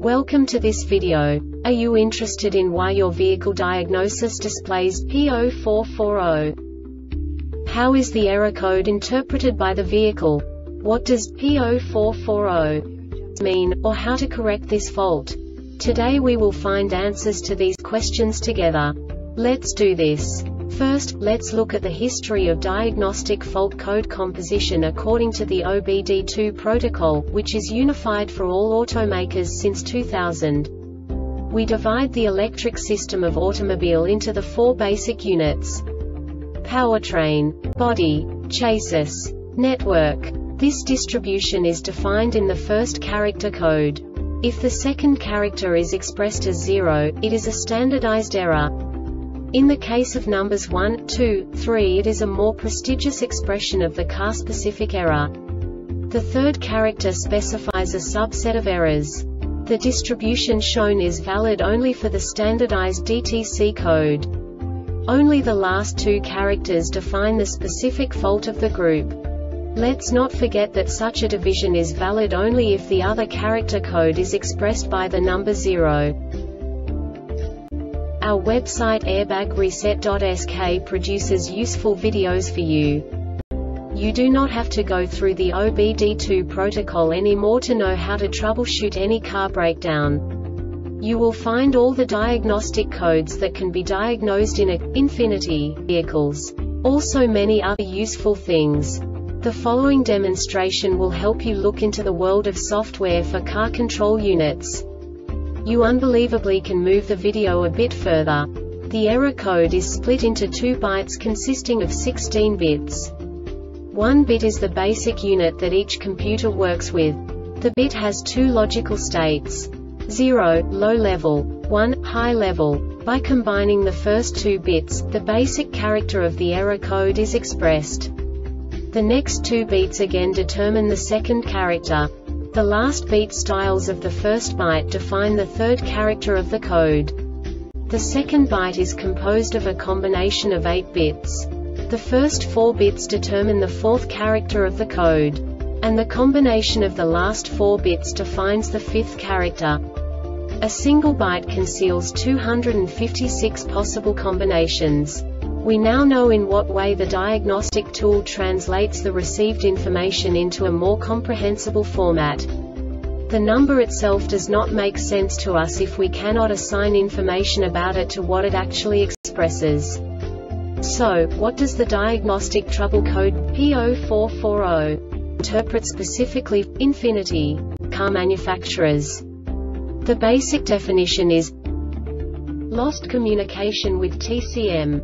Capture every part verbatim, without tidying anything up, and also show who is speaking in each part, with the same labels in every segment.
Speaker 1: Welcome to this video. Are you interested in why your vehicle diagnosis displays P zero four four zero? How is the error code interpreted by the vehicle? What does P zero four four zero mean, or how to correct this fault? Today we will find answers to these questions together. Let's do this. First, let's look at the history of diagnostic fault code composition according to the O B D two protocol, which is unified for all automakers since two thousand. We divide the electric system of automobile into the four basic units: powertrain, body, chassis, network. This distribution is defined in the first character code. If the second character is expressed as zero, it is a standardized error. In the case of numbers one, two, three, it is a more prestigious expression of the car-specific error. The third character specifies a subset of errors. The distribution shown is valid only for the standardized D T C code. Only the last two characters define the specific fault of the group. Let's not forget that such a division is valid only if the other character code is expressed by the number zero. Our website airbag reset dot S K produces useful videos for you. You do not have to go through the O B D two protocol anymore to know how to troubleshoot any car breakdown. You will find all the diagnostic codes that can be diagnosed in a Infiniti vehicles. Also many other useful things. The following demonstration will help you look into the world of software for car control units. You unbelievably can move the video a bit further. The error code is split into two bytes consisting of sixteen bits. One bit is the basic unit that each computer works with. The bit has two logical states: zero, low level, one, high level. By combining the first two bits, the basic character of the error code is expressed. The next two beats again determine the second character. The last beat styles of the first byte define the third character of the code. The second byte is composed of a combination of eight bits. The first four bits determine the fourth character of the code. And the combination of the last four bits defines the fifth character. A single byte conceals two hundred fifty-six possible combinations. We now know in what way the diagnostic tool translates the received information into a more comprehensible format. The number itself does not make sense to us if we cannot assign information about it to what it actually expresses. So, what does the diagnostic trouble code P zero four four zero interpret specifically for Infiniti car manufacturers? The basic definition is lost communication with T C M.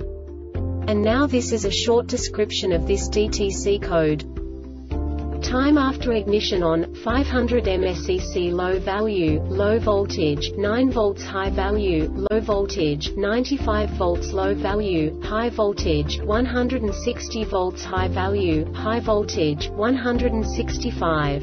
Speaker 1: And now this is a short description of this D T C code. Time after ignition on, five hundred milliamperes low value, low voltage, nine volts high value, low voltage, ninety-five volts low value, high voltage, one hundred sixty volts high value, high voltage, one hundred sixty-five.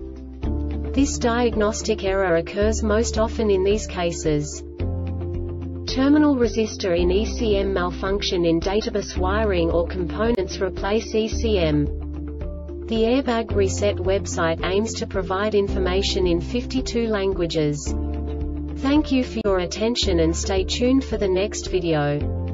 Speaker 1: This diagnostic error occurs most often in these cases: terminal resistor in E C M malfunction in databus wiring or components replace E C M. The Airbag Reset website aims to provide information in fifty-two languages. Thank you for your attention and stay tuned for the next video.